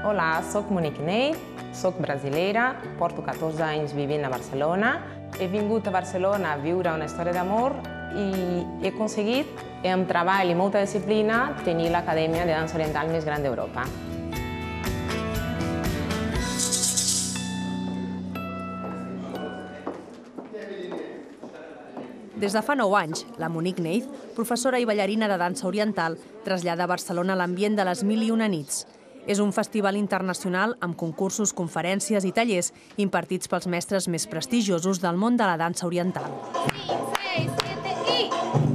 Olá, soc Monique Neith, soc brasileira, porto 14 anys vivint a Barcelona. He vingut a Barcelona a viure una història d'amor i he aconseguit, amb treball i molta disciplina, tenir l'acadèmia de dansa oriental més gran d'Europa. Des de fa 9 anys, la Monique Neith, professora i ballarina de dansa oriental, trasllada a Barcelona l'ambient de les 1001 nits. És un festival internacional amb concursos, conferències i tallers impartits pels mestres més prestigiosos del món de la dansa oriental. 5, 6, 7 y...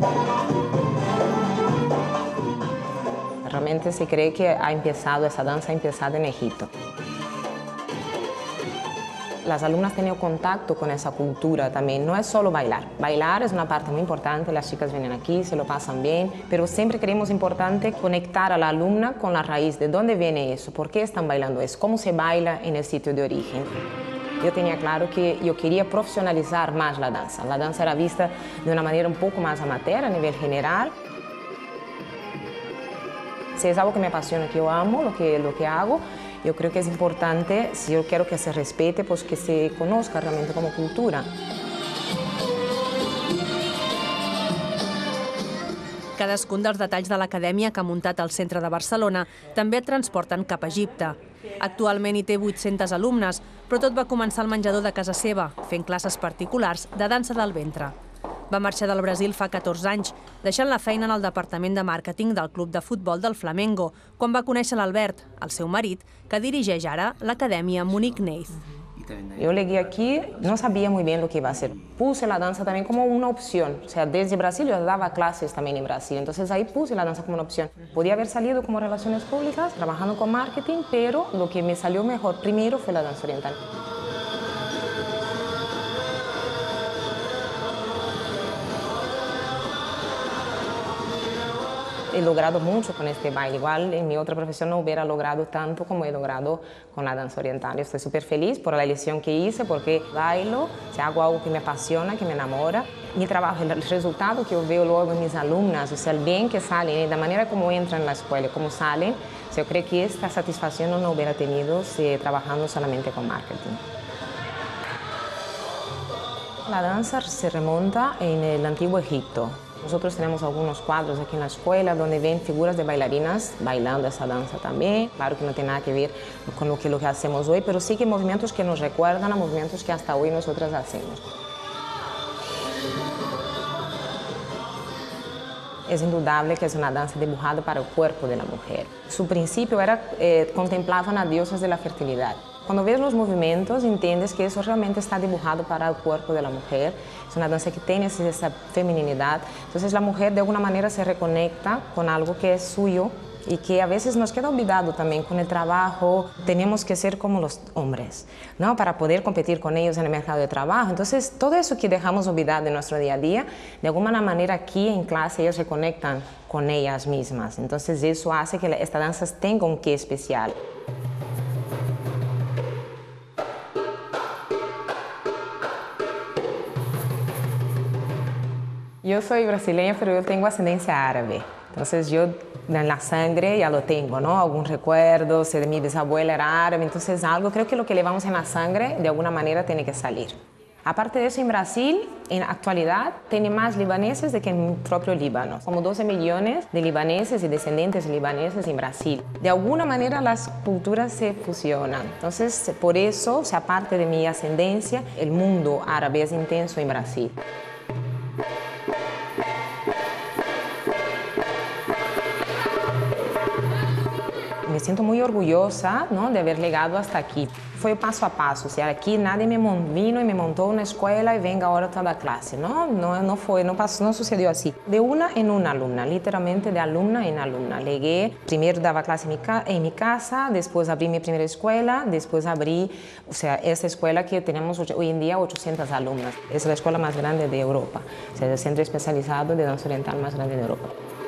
Realmente se cree que esa danza ha empezado en Egipto. Las alumnas han tenido contacto con esa cultura también, no es solo bailar. Bailar es una parte muy importante, las chicas vienen aquí, se lo pasan bien, pero siempre creemos importante conectar a la alumna con la raíz, de dónde viene eso, por qué están bailando eso, cómo se baila en el sitio de origen. Yo tenía claro que yo quería profesionalizar más la danza. La danza era vista de una manera un poco más amateur a nivel general. Si es algo que me apasiona, que yo amo, lo que hago, yo creo que es importante, si yo quiero que se respete, pues que se conozca realmente como cultura. Cadascun dels detalls de l'acadèmia que ha muntat al centre de Barcelona també et transporten cap a Egipte. Actualment hi té 800 alumnes, però tot va començar al menjador de casa seva, fent classes particulars de dansa del ventre. Va marxar del Brasil fa 14 anys, deixant la feina en el departament de màrqueting del club de futbol del Flamengo, quan va conèixer l'Albert, el seu marit, que dirigeix ara l'acadèmia Monique Neith. Yo llegué aquí, no sabía muy bien lo que iba a hacer. Puse la danza también como una opción. O sea, desde Brasil yo daba clases también en Brasil. Entonces ahí puse la danza como una opción. Podía haber salido como relaciones públicas, trabajando con marketing, pero lo que me salió mejor primero fue la danza oriental. He logrado mucho con este baile. Igual en mi otra profesión no hubiera logrado tanto como he logrado con la danza oriental. Estoy súper feliz por la elección que hice, porque bailo, hago algo que me apasiona, que me enamora. Mi trabajo, el resultado que yo veo luego en mis alumnas, o sea, el bien que salen, la manera como entran en la escuela, cómo salen, o sea, yo creo que esta satisfacción no hubiera tenido si trabajando solamente con marketing. La danza se remonta en el antiguo Egipto. Nosotros tenemos algunos cuadros aquí en la escuela donde ven figuras de bailarinas bailando esa danza también. Claro que no tiene nada que ver con lo que hacemos hoy, pero sí que movimientos que nos recuerdan a movimientos que hasta hoy nosotras hacemos. Es indudable que es una danza dibujada para el cuerpo de la mujer. Su principio era contemplaban a diosas de la fertilidad. Cuando ves los movimientos, entiendes que eso realmente está dibujado para el cuerpo de la mujer. Es una danza que tiene esa feminidad. Entonces la mujer de alguna manera se reconecta con algo que es suyo y que a veces nos queda olvidado también con el trabajo. Tenemos que ser como los hombres, ¿no? Para poder competir con ellos en el mercado de trabajo. Entonces todo eso que dejamos olvidar de nuestro día a día, de alguna manera aquí en clase ellas se conectan con ellas mismas. Entonces eso hace que esta danza tenga un qué especial. Yo soy brasileña, pero yo tengo ascendencia árabe. Entonces yo en la sangre ya lo tengo, ¿no? Algún recuerdo, si mi bisabuela era árabe, entonces algo, creo que lo que llevamos en la sangre de alguna manera tiene que salir. Aparte de eso, en Brasil, en la actualidad, tiene más libaneses de que en el propio Líbano. Como 12 millones de libaneses y descendientes libaneses en Brasil. De alguna manera las culturas se fusionan. Entonces, por eso, o sea, aparte de mi ascendencia, el mundo árabe es intenso en Brasil. Me siento muy orgullosa, ¿no?, de haber llegado hasta aquí. Fue paso a paso, o sea, aquí nadie me vino y me montó una escuela y venga ahora toda clase, ¿no? No sucedió así. De una en una alumna, literalmente de alumna en alumna. Llegué, primero daba clase en mi casa, después abrí mi primera escuela, después abrí, o sea, esa escuela que tenemos hoy en día 800 alumnas. Es la escuela más grande de Europa, o sea, el centro especializado de danza oriental más grande de Europa.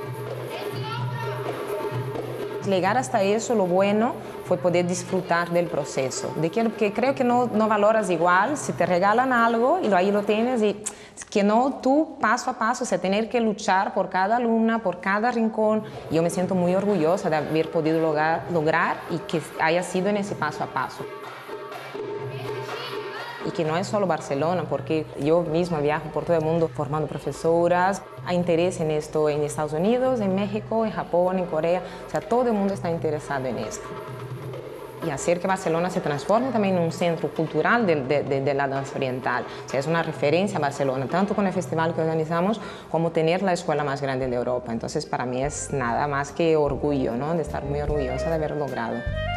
Llegar hasta eso, lo bueno fue poder disfrutar del proceso, que creo que no valoras igual si te regalan algo y ahí lo tienes y que no tú paso a paso, o sea, tener que luchar por cada alumna, por cada rincón. Yo me siento muy orgullosa de haber podido lograr y que haya sido en ese paso a paso. Y que no es solo Barcelona, porque yo misma viajo por todo el mundo formando profesoras. Hay interés en esto en Estados Unidos, en México, en Japón, en Corea. O sea, todo el mundo está interesado en esto. Y hacer que Barcelona se transforme también en un centro cultural de la danza oriental. O sea, es una referencia a Barcelona, tanto con el festival que organizamos como tener la escuela más grande de Europa. Entonces, para mí es nada más que orgullo, ¿no? De estar muy orgullosa de haberlo logrado.